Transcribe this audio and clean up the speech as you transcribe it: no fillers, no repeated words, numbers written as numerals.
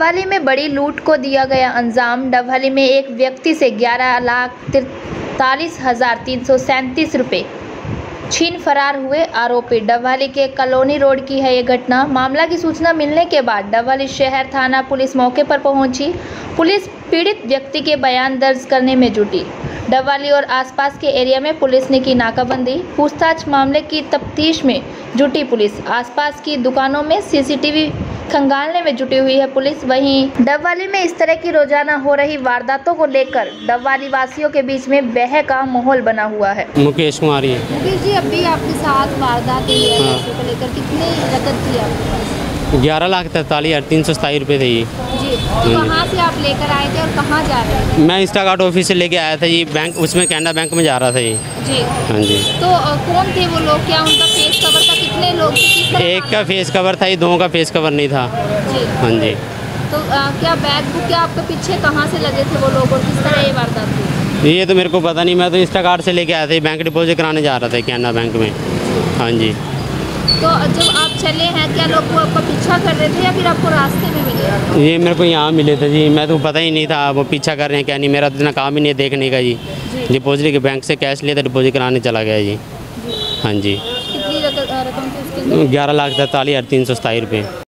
डबवाली में बड़ी लूट को दिया गया अंजाम। डबवाली में एक व्यक्ति से 11,43,337 रुपये छीन फरार हुए आरोपी। डबवाली के कॉलोनी रोड की है ये घटना। मामला की सूचना मिलने के बाद डबवाली शहर थाना पुलिस मौके पर पहुंची। पुलिस पीड़ित व्यक्ति के बयान दर्ज करने में जुटी। डबवाली और आसपास के एरिया में पुलिस ने की नाकाबंदी। पूछताछ मामले की तफ्तीश में जुटी पुलिस। आसपास की दुकानों में सीसीटीवी खंगालने में जुटी हुई है पुलिस। वहीं डबवाली में इस तरह की रोजाना हो रही वारदातों को लेकर डबवाली वासियों के बीच में बह का माहौल बना हुआ है। मुकेश कुमार जी। मुकेश जी, अभी आपके साथ वारदात हुई है, पैसों को लेकर कितनी रकम थी आपके पास? 11,43,327 रुपये थे जी। तो कहाँ से आप लेकर आए थे और कहाँ जा रहे थे? मैं इंस्टाकार्ट ऑफिस से लेके आया था जी, बैंक उसमें कैनरा बैंक में जा रहा था जी। हाँ जी। तो कौन थे वो लोग? क्या उनका फेस कवर था? कितने लोग थे? किस तरह? एक का फेस कवर था, ये दोनों का फेस कवर नहीं था जी। हाँ जी। तो क्या बैग बुक क्या आपके पीछे कहाँ से लगे थे वो लोग और किस तरह ये वारदात हुई? ये तो मेरे को पता नहीं, मैं तो इंस्टाकार्ट से लेके आया था, बैंक डिपॉजिट कराने जा रहा था कैनरा बैंक में। हाँ जी। तो जब आप चले हैं, क्या लोग वो आपका पीछा कर रहे थे या फिर आपको रास्ते में मिले? ये मेरे को यहाँ मिले थे जी, मैं तो पता ही नहीं था वो पीछा कर रहे हैं क्या नहीं। मेरा तो इतना काम ही नहीं है देखने का जी। डिपॉजिट के बैंक से कैश लिया था, डिपॉजिट कराने चला गया जी। हाँ जी। कितनी रकम थी उसके? 11,43,327 रुपये।